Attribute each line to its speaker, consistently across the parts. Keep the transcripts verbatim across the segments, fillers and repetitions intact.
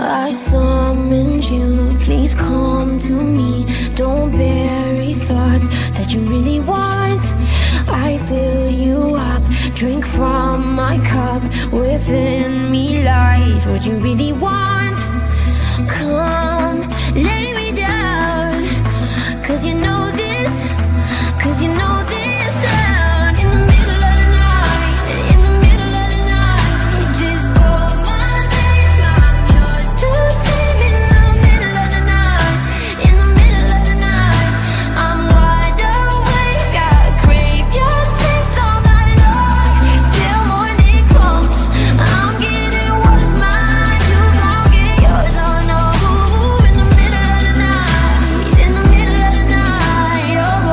Speaker 1: I summoned you, please come to me. Don't bury thoughts that you really want. I fill you up, drink from my cup. Within me lies what you really want. Come, lay me down, cause you know this, cause you know this sound. In the middle of the night, in the middle of the night, just call my name, I'm yours to take. In the middle of the night, in the middle of the night, I'm wide awake, I crave your taste all night long. Till morning comes, I'm getting what is mine, you gon' get yours, oh no. In the middle of the night, in the middle of the night, oh.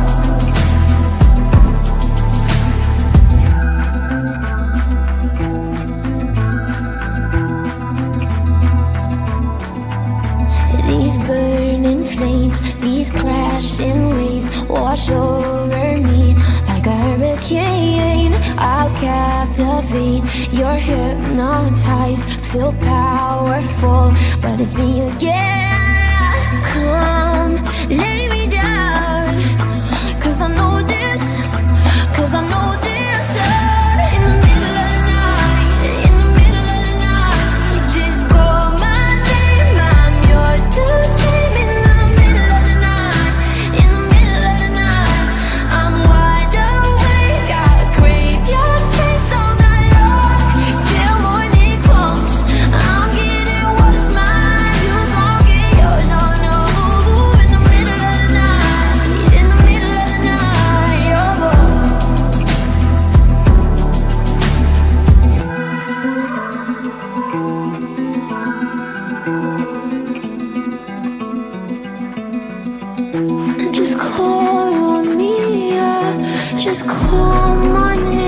Speaker 1: These burning flames, these crashing waves wash over me like a hurricane. I'll captivate, you're hypnotized, feel powerful, but it's me again. Come, lay me down, cause I know this, cause I know this. In the middle of the night, in the middle of the night, just call my name, I'm yours to take. In the middle of the night, in the middle of the night, I'm wide awake, I crave your taste all night long. Till morning comes, I'm getting what is mine, you gon' get yours, oh no. In the middle of the night, in the middle of the night, oh. Just call on me, yeah. Just call my name.